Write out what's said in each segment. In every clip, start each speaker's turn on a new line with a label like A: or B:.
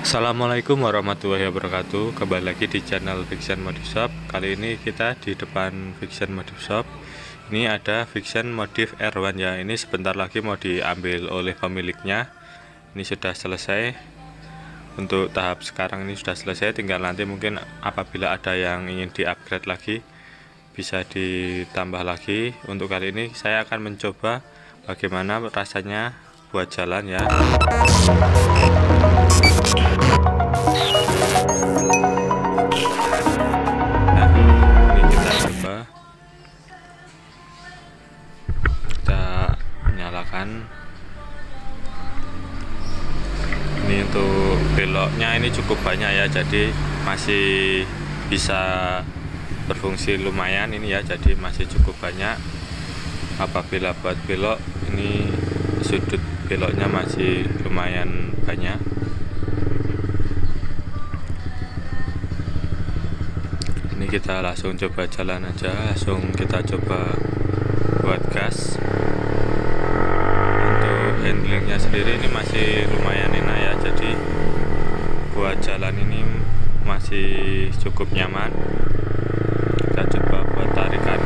A: Assalamualaikum warahmatullahi wabarakatuh. Kembali lagi di channel Fiction Modif Shop. Kali ini kita di depan Fiction Modif Shop. Ini ada Fiction Modif R1 ya. Ini sebentar lagi mau diambil oleh pemiliknya. Ini sudah selesai. Untuk tahap sekarang ini sudah selesai. Tinggal nanti mungkin apabila ada yang ingin di-upgrade lagi, bisa ditambah lagi. Untuk kali ini saya akan mencoba bagaimana rasanya buat jalan ya. Nah, ini kita coba, kita nyalakan. Ini untuk beloknya ini cukup banyak ya, jadi masih bisa berfungsi lumayan ini ya, jadi masih cukup banyak. Apabila buat belok ini sudut beloknya masih lumayan banyak. Ini kita langsung coba jalan aja, langsung kita coba buat gas. Untuk handlingnya sendiri ini masih lumayan enak ya, jadi buat jalan ini masih cukup nyaman. Kita coba buat tarikan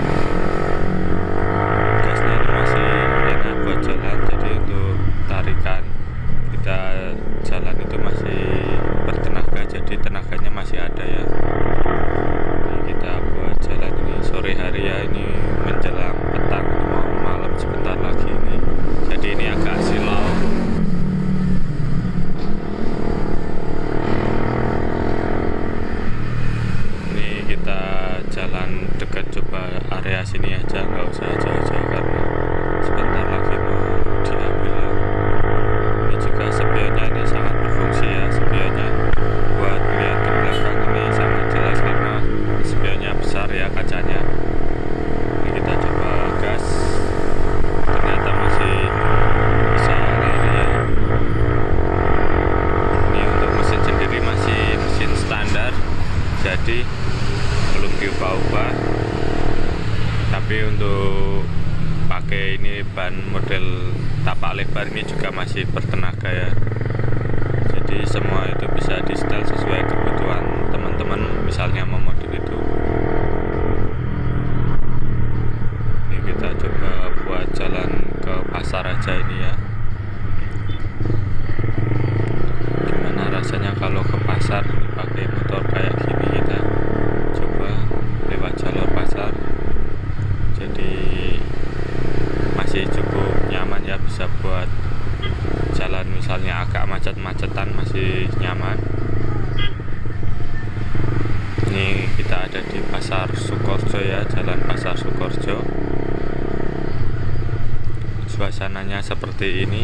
A: gasnya, ini masih enak buat jalan, jadi untuk tarikan kita jalan itu masih bertenaga, jadi tenaganya masih ada ya. Kita buat jalan ini sore hari ya, ini menjelang petang, mau malam sebentar lagi ini, jadi ini agak silau. Ini kita jalan dekat, coba area sini aja, nggak usah jauh-jauh karena sebentar lagi mau diambil ya. Ini juga spionnya ini sangat berfungsi ya, spionnya buat lihat ke belakang ini sangat jelas karena spionnya besar ya kacanya. Ini kita coba gas, ternyata masih bisa lari ya. Ini untuk mesin sendiri masih mesin standar, jadi belum diubah-ubah. Tapi untuk pakai ini ban model tapak lebar ini juga masih bertenaga ya. Jadi semua itu bisa di setel sesuai kebutuhan teman-teman, misalnya memodif itu. Ini kita coba buat jalan ke pasar aja ini ya. Gimana rasanya kalau ke pasar ini pakai motor kayak gini, kita coba lewat jalur pasar. Jadi masih cukup nyaman ya, bisa buat jalan misalnya agak macet-macetan masih nyaman. Ini kita ada di Pasar Sukoharjo ya, Jalan Pasar Sukoharjo. Suasananya seperti ini.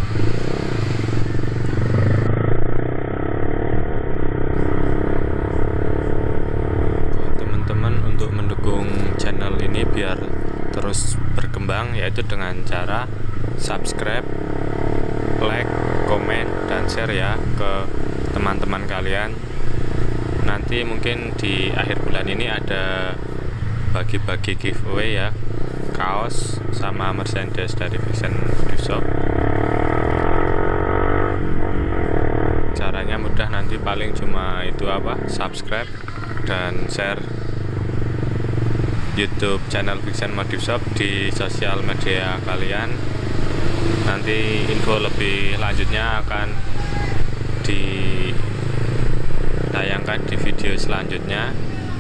A: Buat teman-teman untuk mendukung channel ini biar terus berkembang, yaitu dengan cara subscribe, like, komen, dan share ya ke teman-teman kalian. Nanti mungkin di akhir bulan ini ada bagi-bagi giveaway ya, kaos sama merchandise dari Fiction Modif Shop. Caranya mudah, nanti paling cuma itu subscribe dan share YouTube channel Fiction Modif Shop di sosial media kalian. Nanti info lebih lanjutnya akan ditayangkan di video selanjutnya.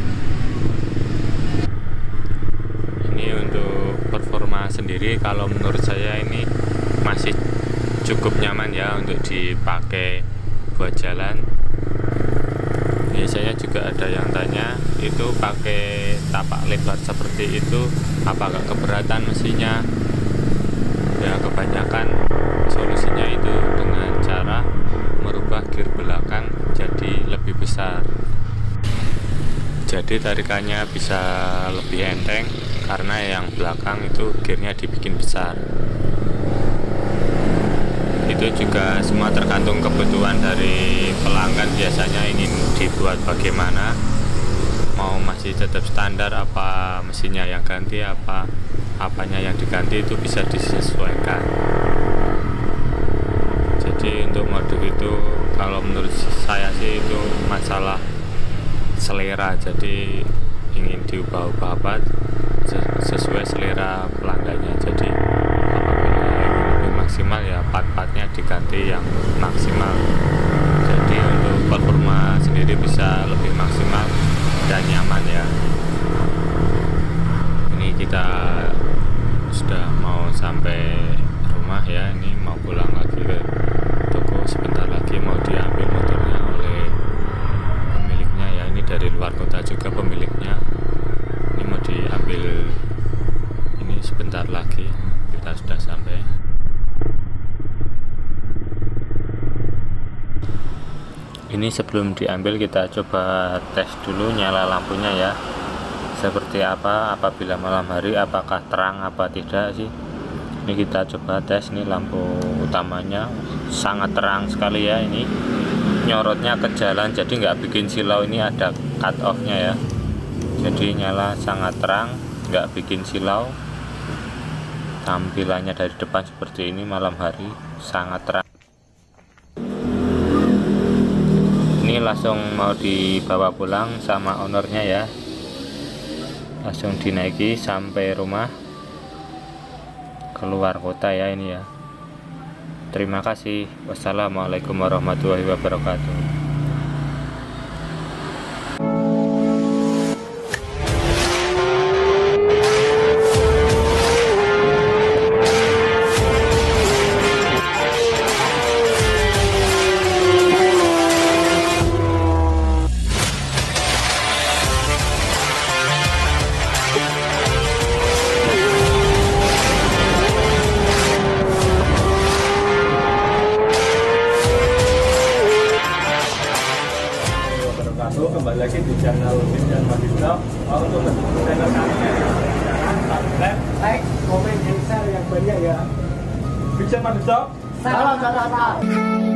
A: Ini untuk performa sendiri, kalau menurut saya ini masih cukup nyaman ya untuk dipakai buat jalan. Ini saya juga ada yang tanya, itu pakai tapak lebar seperti itu apakah keberatan mesinnya? Ya, kebanyakan solusinya itu dengan cara merubah gear belakang jadi lebih besar, jadi tarikannya bisa lebih enteng karena yang belakang itu gearnya dibikin besar. Itu juga semua tergantung kebutuhan dari pelanggan, biasanya ingin dibuat bagaimana, mau masih tetap standar apa mesinnya yang ganti, apanya yang diganti, itu bisa disesuaikan. Jadi untuk modif itu kalau menurut saya sih itu masalah selera, jadi ingin diubah-ubah apa sesuai selera pelanggannya. Jadi apabila lebih maksimal ya part-partnya diganti yang maksimal, jadi untuk performa sendiri bisa lebih maksimal dan nyaman ya. Ini kita sudah mau sampai rumah ya, ini mau pulang lagi ke toko, sebentar lagi mau diambil motornya oleh pemiliknya ya. Ini dari luar kota juga pemiliknya, ini mau diambil, ini sebentar lagi kita sudah sampai. Ini sebelum diambil kita coba tes dulu nyala lampunya ya, seperti apa apabila malam hari, apakah terang apa tidak sih. Ini kita coba tes, ini lampu utamanya sangat terang sekali ya, ini nyorotnya ke jalan jadi nggak bikin silau. Ini ada cut off nya ya, jadi nyala sangat terang, nggak bikin silau. Tampilannya dari depan seperti ini malam hari sangat terang. Ini langsung mau dibawa pulang sama ownernya ya, langsung dinaiki sampai rumah, keluar kota ya ini ya. Terima kasih. Wassalamualaikum warahmatullahi wabarakatuh.
B: Kembali lagi di channel Fiction Modusop. Untuk channel kami jangan subscribe, like, komen, dan share yang banyak ya. Fiction Modusop. Salam.